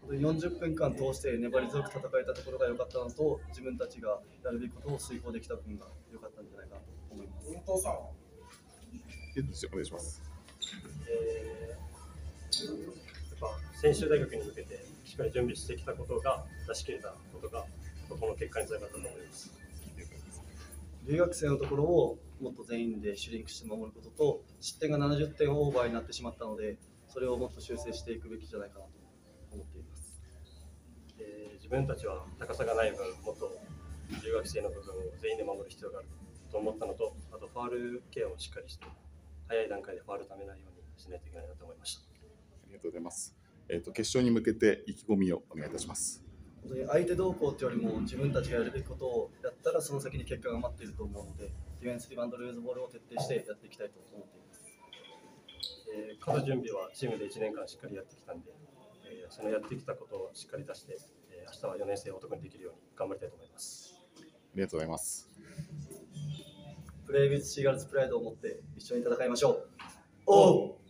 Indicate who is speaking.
Speaker 1: 40分間通して粘り強く戦えたところが良かったのと、自分たちがやるべきことを遂行できた分が良かったんじゃないかなと思います。
Speaker 2: お願いします。
Speaker 3: やっぱ専修大学に向けてしっかり準備してきたことが出し切れたことがこの結果につながったと思います。
Speaker 1: 留学生のところをもっと全員でシュリンクして守ることと、失点が70点オーバーになってしまったので、それをもっと修正していくべきじゃないかなと思っています。
Speaker 3: 自分たちは高さがない分、もっと留学生の部分を全員で守る必要があると思ったのと、あとファールケアをしっかりして、早い段階でファールをためないようにしないといけないなと思いました。
Speaker 2: ありがとうございます。決勝に向けて意気込みをお願いいたします。
Speaker 1: 相手どうこうというよりも自分たちがやるべきことをやったらその先に結果が待っていると思うので、ディフェンスリバウンドルーズボールを徹底してやっていきたいと思っています。
Speaker 3: 各準備はチームで1年間しっかりやってきたんで、そのやってきたことをしっかり出して、明日は4年生を特にできるように頑張りたいと思います。
Speaker 2: ありがとうございます。
Speaker 1: プレイウィズシーガルズプライドを持って一緒に戦いましょう。おう。